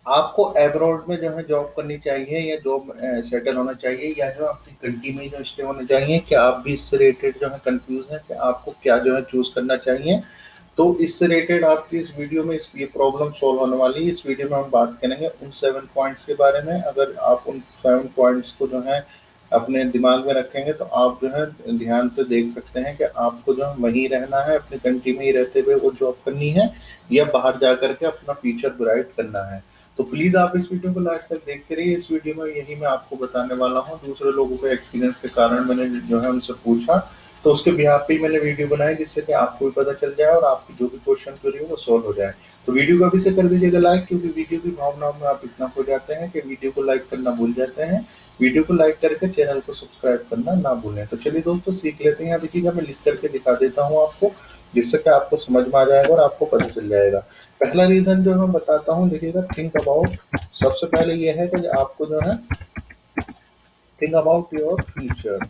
आपको एब्रॉड में जो है जॉब करनी चाहिए या जॉब सेटल होना चाहिए, या जो अपनी कंट्री में जो स्टे होना चाहिए? क्या आप भी इससे रिलेटेड जो है कंफ्यूज हैं कि आपको क्या जो है चूज करना चाहिए? तो इससे रिलेटेड आपकी इस वीडियो में ये प्रॉब्लम सॉल्व होने वाली है। इस वीडियो में हम बात करेंगे उन 7 पॉइंट्स के बारे में। अगर आप उन 7 पॉइंट्स को जो है अपने दिमाग में रखेंगे तो आप जो है ध्यान से देख सकते हैं कि आपको जो है वहीं रहना है, अपनी कंट्री में ही रहते हुए वो जॉब करनी है, या बाहर जा करके अपना फ्यूचर ब्राइट करना है। तो प्लीज़ आप इस वीडियो को लास्ट तक देखते रहिए। इस वीडियो में यही मैं आपको बताने वाला हूँ। दूसरे लोगों के एक्सपीरियंस के कारण मैंने जो है उनसे पूछा, तो उसके बिहाफ पे ही मैंने वीडियो बनाई, जिससे कि आपको भी पता चल जाए और आपकी जो भी क्वेश्चन क्वेरी हो वो सॉल्व हो जाए। तो वीडियो को अभी से कर दीजिएगा लाइक, क्योंकि वीडियो की भावनाओं में आप इतना खो जाते हैं कि वीडियो को लाइक करना भूल जाते हैं। वीडियो को लाइक करके चैनल को सब्सक्राइब करना ना भूलें। तो चलिए दोस्तों सीख लेते हैं। अभी देखिएगा मैं लिख करके दिखा देता हूँ आपको, जिससे कि आपको समझ में आ जाएगा और आपको पता चल जाएगा। पहला रीजन जो मैं बताता हूँ, देखिएगा थिंक अबाउट। सबसे पहले ये है कि आपको जो है think about your future.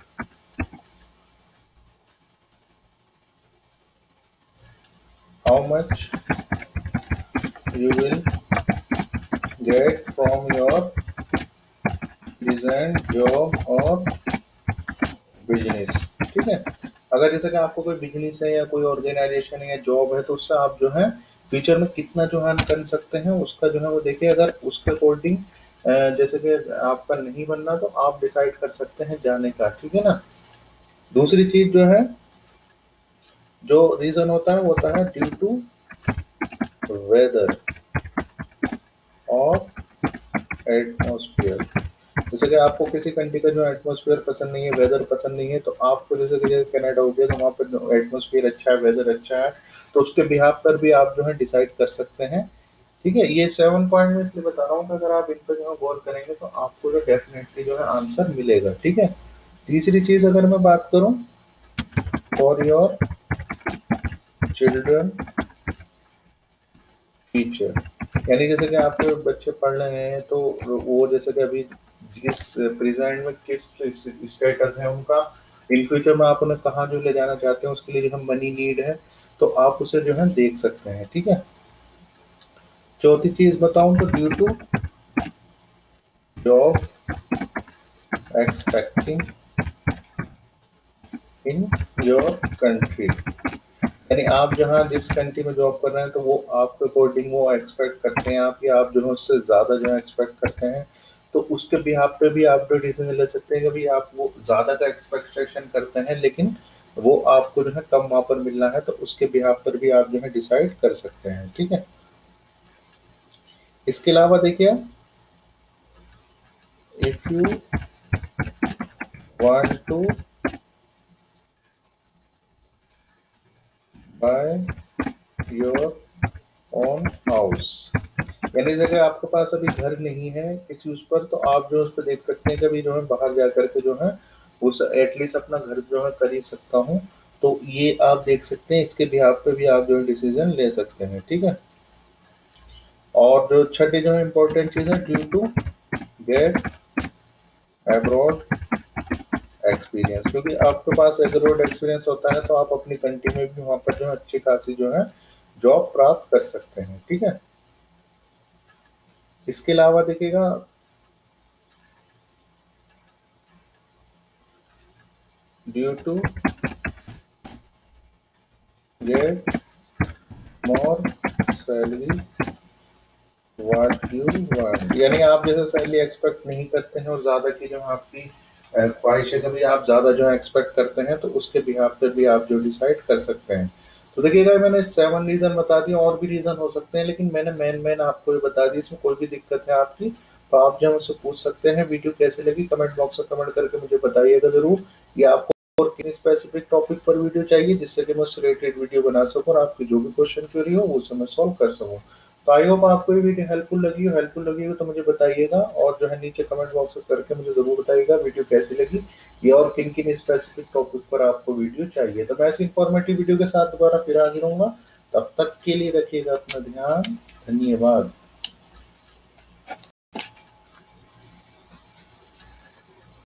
How much you will get from your present job or business. ठीक है, अगर जैसे कि आपको कोई बिजनेस है या कोई ऑर्गेनाइजेशन है या जॉब है, तो उससे आप जो है फ्यूचर में कितना जो है कर सकते हैं उसका जो है वो देखिए। अगर उसके अकॉर्डिंग जैसे कि आपका नहीं बनना, तो आप डिसाइड कर सकते हैं जाने का। ठीक है ना। दूसरी चीज जो है, जो रीजन होता है वो होता है ड्यू टू वेदर और एटमोस्फियर। जैसे कि आपको किसी कंट्री का जो एटमोस्फियर पसंद नहीं है, वेदर पसंद नहीं है, तो आपको जैसे कि जैसे कनाडा हो गया, तो वहाँ पर एटमोस्फियर अच्छा है, वेदर अच्छा है, तो उसके बिहाफ पर भी आप जो है डिसाइड कर सकते हैं। ठीक है, ये 7 पॉइंट में इसलिए बता रहा हूँ कि अगर आप इन पर जो है गौर करेंगे तो आपको जो डेफिनेटली जो है आंसर मिलेगा। ठीक है। तीसरी चीज अगर मैं बात करूँ, फॉर योर चिल्ड्रन टीचर, यानी जैसे कि आपके बच्चे पढ़ रहे हैं, तो वो जैसे कि अभी जिस प्रेजेंट में किस स्टेटस है उनका, इन फ्यूचर में आप उन्हें कहाँ जो ले जाना चाहते हैं, उसके लिए जो है मनी नीड है, तो आप उसे जो है देख सकते हैं। ठीक है। चौथी चीज बताऊं तो due to job expecting in your country, यानी आप जहाँ जिस कंट्री में जॉब कर रहे हैं, तो वो आपके अकॉर्डिंग वो एक्सपेक्ट करते हैं आप, या आप जो है उससे ज़्यादा जो है एक्सपेक्ट करते हैं, तो उसके बिहाफ पे भी आप जो डिसीजन ले सकते हैं कि भाई आप वो ज़्यादा का एक्सपेक्टेशन करते हैं, लेकिन वो आपको जो है कम वहाँ पर मिलना है, तो उसके बिहाफ पर भी आप जो है डिसाइड कर सकते हैं। ठीक है। इसके अलावा देखिए, if you want to buy your own house, यानी अगर आपके पास अभी घर नहीं है किसी उस पर, तो आप जो उस पर देख सकते हैं कि अभी जो है बाहर जा करके जो है उस एटलीस्ट अपना घर जो है कर ही सकता हूँ, तो ये आप देख सकते हैं। इसके बिहाफ पे भी आप जो है डिसीजन ले सकते हैं। ठीक है। और जो छठी जो है इम्पोर्टेंट चीज है, due to get abroad experience, क्योंकि आपके पास अब्रॉड एक्सपीरियंस होता है तो आप अपनी कंट्री में भी वहाँ पर जो है अच्छी खासी जो है जॉब प्राप्त कर सकते हैं। ठीक है। इसके अलावा देखिएगा, due to get more salary what you want, यानी आप जैसे सैलरी एक्सपेक्ट नहीं करते हैं और ज़्यादा की जो आपकी ख्वाहिश है, कभी आप ज़्यादा जो है एक्सपेक्ट करते हैं, तो उसके बिहाफ पर भी आप जो डिसाइड कर सकते हैं। तो देखिएगा मैंने 7 रीज़न बता दिए, और भी रीज़न हो सकते हैं, लेकिन मैंने मेन आपको ये बता दी। इसमें कोई भी दिक्कत है आपकी, तो आप जो मुझसे पूछ सकते हैं। वीडियो कैसी लगी कमेंट बॉक्स में कमेंट करके मुझे बताइएगा ज़रूर। या आपको और किसी स्पेसिफिक टॉपिक पर वीडियो चाहिए, जिससे कि मैं उससे रिलेटेड वीडियो बना सकूँ और आपकी जो भी क्वेश्चन क्वेरी हो वो उसे मैं सॉल्व कर सकूँ। तो आई होप आपको ये वीडियो हेल्पफुल लगी हो तो मुझे बताइएगा, और जो है नीचे कमेंट बॉक्स में करके मुझे ज़रूर बताइएगा वीडियो कैसी लगी, ये और किन किन स्पेसिफिक टॉपिक पर आपको वीडियो चाहिए। तो मैं ऐसी इंफॉर्मेटिव वीडियो के साथ दोबारा फिर हाजिर होऊंगा। तब तक के लिए रखिएगा अपना ध्यान। धन्यवाद।